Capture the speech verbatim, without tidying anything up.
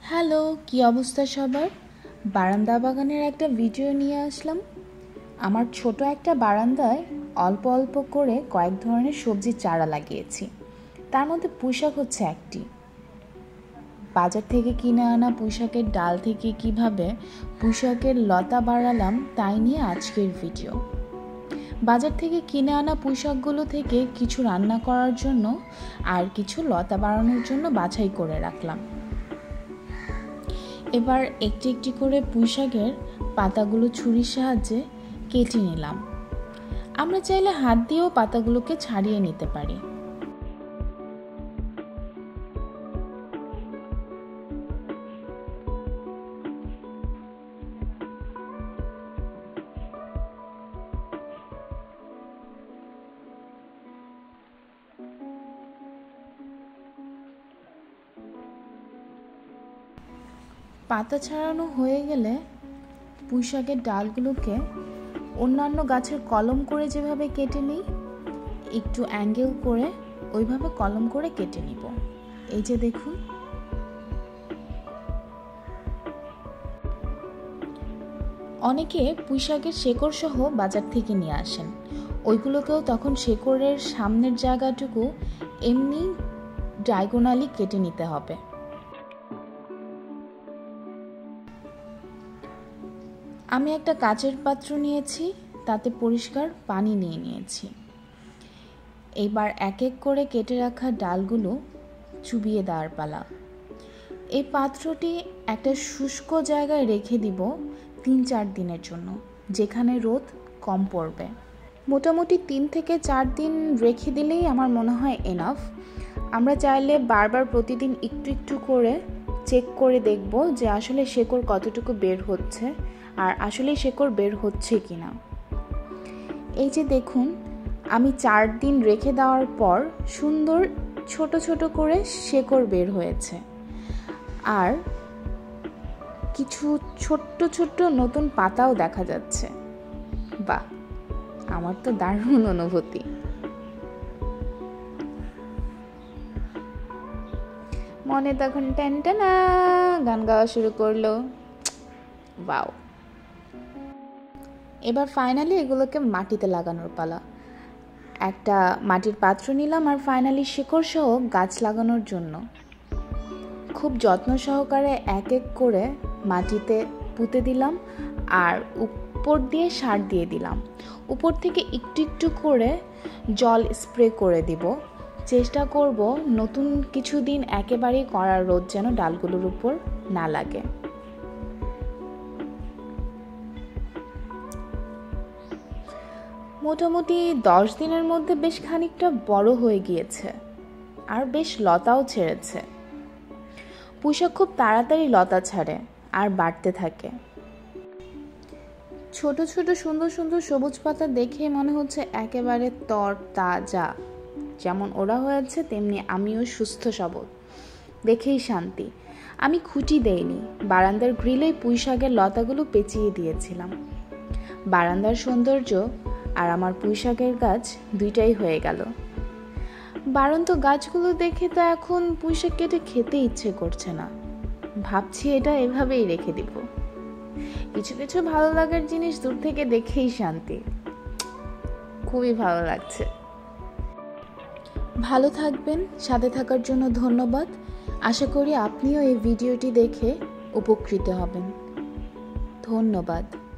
Hello, কি অবস্থা সবার? বারান্দা বাগানের একটা ভিডিও নিয়ে আসলাম। আমার ছোট একটা বারান্দায় অল্প অল্প করে কয়েক ধরনের সবজির চারা লাগিয়েছি। তার মধ্যে পুঁইশাক হচ্ছে একটি। বাজার থেকে কিনে আনা পুঁইশাকের ডাল থেকে কিভাবে পুঁইশাকের লতা বাড়ালাম তাই নিয়ে আজকের ভিডিও। বাজার থেকে কিনে আনা পুঁইশাকগুলো থেকে কিছু রান্না করার জন্য আর কিছু লতা বাড়ানোর জন্য বাছাই করে রাখলাম। এবার একটি একটি করে পুঁইশাকের পাতাগুলো ছুরির সাহায্যে কেটে নিলাম। আমরা চাইলে হাত দিয়েও পাতাগুলোকে ছাড়িয়ে নিতে পারি। পাতা ছাড়ানো হয়ে গেলে পুঁইশাকের ডালগুলোকে অন্যান্য গাছের কলম করে যেভাবে কেটে নিই, একটু অ্যাঙ্গেল করে ওইভাবে কলম করে কেটে নিব। এই যে দেখুন, অনেকে পুঁইশাকের শেকড় সহ বাজার থেকে নিয়ে আসেন। ওইগুলোকেও তখন শেকড়ের সামনের জায়গাটুকু এমনি ডায়াগোনালি কেটে নিতে হবে। আমি একটা কাচের পাত্র নিয়েছি, তাতে পরিষ্কার পানি নিয়ে নিয়েছি। এবার এক এক করে কেটে রাখা ডালগুলো চুবিয়ে দেওয়ার পালা। এই পাত্রটি একটা শুষ্ক জায়গায় রেখে দিব তিন চার দিনের জন্য, যেখানে রোদ কম পড়বে। মোটামুটি তিন থেকে চার দিন রেখে দিলেই আমার মনে হয় এনাফ। আমরা চাইলে বারবার প্রতিদিন একটু একটু করে চেক করে দেখব যে আসলে শেকড় কতটুকু বের হচ্ছে আর আসলে শেকড় বের হচ্ছে কিনা। এই যে দেখুন, আমি চার দিন রেখে দেওয়ার পর সুন্দর ছোট ছোট করে শেকড় বের হয়েছে, আর কিছু ছোট্ট ছোট্ট নতুন পাতাও দেখা যাচ্ছে। বাহ, আমার তো দারুণ অনুভূতি। মনে তখন টেনটেনা গান গাওয়া শুরু করলো। বাও। এবার ফাইনালি এগুলোকে মাটিতে লাগানোর পালা। একটা মাটির পাত্র নিলাম আর ফাইনালি শিকড় সহ গাছ লাগানোর জন্য খুব যত্ন সহকারে এক এক করে মাটিতে পুঁতে দিলাম আর উপর দিয়ে সার দিয়ে দিলাম। উপর থেকে একটু একটু করে জল স্প্রে করে দিব। চেষ্টা করব নতুন কিছুদিন একেবারেই কড়া রোদ যেন ডালগুলোর উপর না লাগে। মোটামুটি দশ দিনের মধ্যে বেশ খানিকটা বড় হয়ে গিয়েছে আর বেশ লতাও ছেড়েছে। পুঁইশাক খুব তাড়াতাড়ি লতা ছাড়ে আর বাড়তে থাকে। ছোট ছোট সুন্দর সুন্দর সবুজ পাতা দেখে মনে হচ্ছে একেবারে তর তাজা। যেমন ওরা হয়েছে তেমনি আমিও সুস্থ সবল, দেখেই শান্তি। আমি খুঁটি দেইনি, বারান্দার গ্রিলেই পুঁইশাকের লতাগুলো পেঁচিয়ে দিয়েছিলাম। বারান্দার সৌন্দর্য আর আমার পুঁইশাকের গাছ দুইটাই হয়ে গেল। বাড়ন্ত গাছগুলো দেখে তো এখন পুঁইশাক কেটে খেতে ইচ্ছে করছে না। ভাবছি এটা এভাবেই রেখে দিব। কিছু কিছু ভালো লাগার জিনিস দূর থেকে দেখেই শান্তি। খুবই ভালো লাগছে। ভালো থাকবেন, সাথে থাকার জন্য ধন্যবাদ। আশা করি আপনিও এই ভিডিওটি দেখে উপকৃত হবেন। ধন্যবাদ।